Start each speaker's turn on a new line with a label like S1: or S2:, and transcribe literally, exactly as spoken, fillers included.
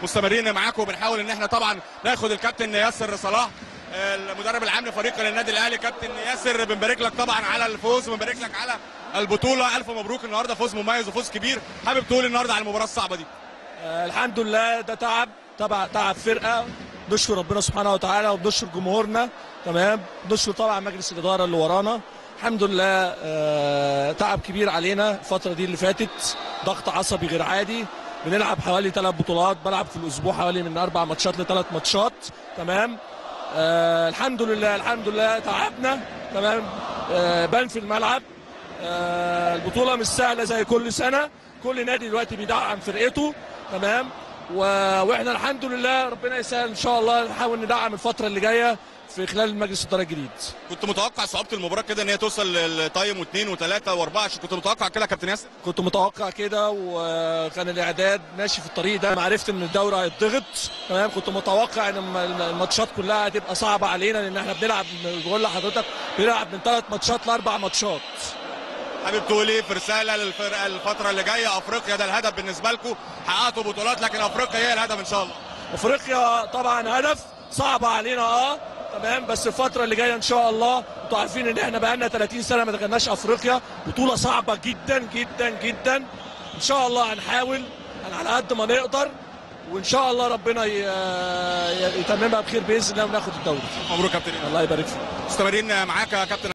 S1: مستمرين معاكم وبنحاول ان احنا طبعا ناخد الكابتن ياسر صلاح المدرب العام لفريق النادي الاهلي. كابتن ياسر بنبارك لك طبعا على الفوز وبنبارك لك على البطوله، الف مبروك النهارده، فوز مميز وفوز كبير. حابب تقول النهارده على المباراه الصعبه دي؟
S2: آه الحمد لله، ده تعب تبع تعب فرقه، نشكر ربنا سبحانه وتعالى وبنشكر جمهورنا، تمام، بنشكر طبعا مجلس الاداره اللي ورانا. الحمد لله آه تعب كبير علينا الفتره دي اللي فاتت، ضغط عصبي غير عادي، بنلعب حوالي ثلاث بطولات، بلعب في الاسبوع حوالي من اربع ماتشات لثلاث ماتشات، تمام. آه الحمد لله الحمد لله تعبنا، تمام. آه بان في الملعب. آه البطوله مش سهله زي كل سنه، كل نادي دلوقتي بيدعم فرقته، تمام. و... واحنا الحمد لله ربنا يسهل ان شاء الله، نحاول ندعم الفتره اللي جايه في خلال مجلس الاداره الجديد.
S1: كنت متوقع صعوبه المباراه كده ان هي توصل للتايم واثنين وثلاثه واربعه؟ كنت متوقع كده يا كابتن ياسر؟
S2: كنت متوقع كده، وكان الاعداد ماشي في الطريق ده، ما عرفت ان الدوري هيتضغط، تمام. كنت متوقع ان الماتشات كلها هتبقى صعبه علينا، لان احنا بنلعب، بقول لحضرتك بنلعب من ثلاث ماتشات لاربع ماتشات.
S1: حابب تقول ايه في رساله للفرقه الفتره اللي جايه؟ افريقيا ده الهدف بالنسبه لكم، حققتوا بطولات لكن افريقيا هي الهدف ان شاء الله.
S2: افريقيا طبعا هدف صعب علينا، اه تمام، بس الفتره اللي جايه ان شاء الله، انتوا عارفين ان احنا بقالنا ثلاثين سنه ما دخلناش افريقيا، بطوله صعبه جدا جدا جدا. ان شاء الله هنحاول على قد ما نقدر، وان شاء الله ربنا يتممها بخير باذن الله وناخد الدوري.
S1: مبروك يا كابتن.
S2: الله يبارك فيك.
S1: مستمرين معاك يا كابتن.